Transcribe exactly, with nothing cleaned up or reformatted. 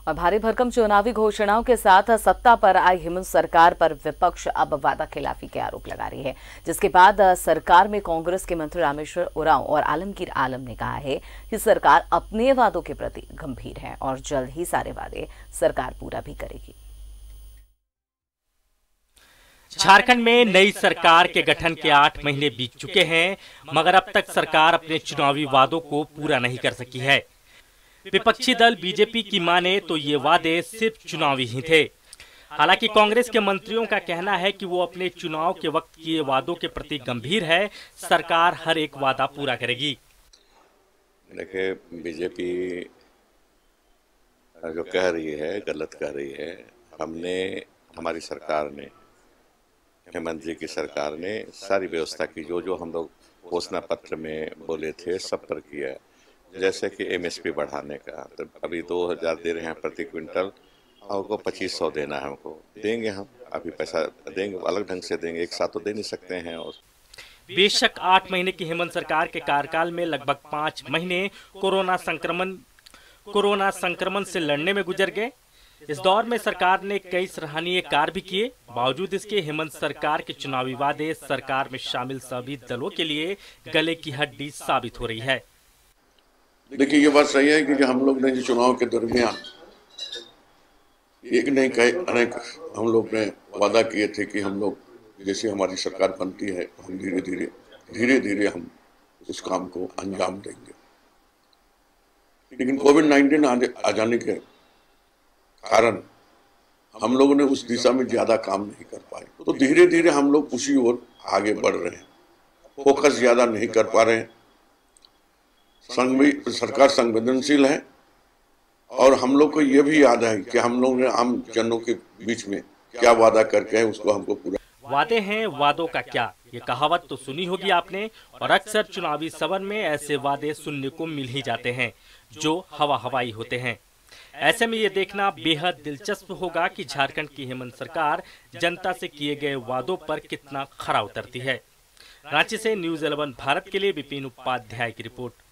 और भारी भरकम चुनावी घोषणाओं के साथ सत्ता पर आई हेमंत सरकार पर विपक्ष अब वादा खिलाफी के आरोप लगा रही है, जिसके बाद सरकार में कांग्रेस के मंत्री रामेश्वर उरांव और आलमगीर आलम ने कहा है कि सरकार अपने वादों के प्रति गंभीर है और जल्द ही सारे वादे सरकार पूरा भी करेगी। झारखंड में नई सरकार के गठन के आठ महीने बीत चुके हैं, मगर अब तक सरकार अपने चुनावी वादों को पूरा नहीं कर सकी है। विपक्षी दल बीजेपी की माने तो ये वादे सिर्फ चुनावी ही थे। हालांकि कांग्रेस के मंत्रियों का कहना है कि वो अपने चुनाव के वक्त किए वादों के प्रति गंभीर है, सरकार हर एक वादा पूरा करेगी। देखिए, बीजेपी जो कह रही है गलत कह रही है। हमने हमारी सरकार ने, हेमंत जी की सरकार ने सारी व्यवस्था की, जो जो हम लोग घोषणा पत्र में बोले थे सब पर किया। जैसे कि एमएसपी बढ़ाने का, तो अभी दो हजार दे रहे हैं प्रति क्विंटल, और को पच्चीस सौ देना है, हमको देंगे। हम अभी पैसा देंगे, अलग ढंग से देंगे, एक साथ तो दे नहीं सकते हैं। और बेशक आठ महीने की हेमंत सरकार के कार्यकाल में लगभग पाँच महीने कोरोना संक्रमण कोरोना संक्रमण से लड़ने में गुजर गए। इस दौर में सरकार ने कई सराहनीय कार्य भी किए। बावजूद इसके हेमंत सरकार के चुनावी वादे सरकार में शामिल सभी दलों के लिए गले की हड्डी साबित हो रही है। देखिए, ये बात सही है कि हम लोग ने चुनाव के दरमियान एक नहीं कई अनेक हम लोग ने वादा किए थे कि हम लोग जैसे हमारी सरकार बनती है हम धीरे धीरे धीरे धीरे हम उस काम को अंजाम देंगे। लेकिन कोविड नाइन्टीन आ जाने के कारण हम लोगों ने उस दिशा में ज्यादा काम नहीं कर पाए, तो धीरे धीरे हम लोग उसी ओर आगे बढ़ रहे हैं। फोकस ज्यादा नहीं कर पा रहे हैं। सरकार संवेदनशील है और हम लोग को ये भी याद है कि हम लोग ने आम जनों के बीच में क्या वादा करके है उसको हमको पूरा। वादे हैं, वादों का क्या, ये कहावत तो सुनी होगी आपने, और अक्सर चुनावी सभर में ऐसे वादे सुनने को मिल ही जाते हैं जो हवा हवाई होते हैं। ऐसे में ये देखना बेहद दिलचस्प होगा कि झारखंड की हेमंत सरकार जनता से किए गए वादों पर कितना खरा उतरती है। रांची से न्यूज़ इलेवन भारत के लिए विपिन उपाध्याय की रिपोर्ट।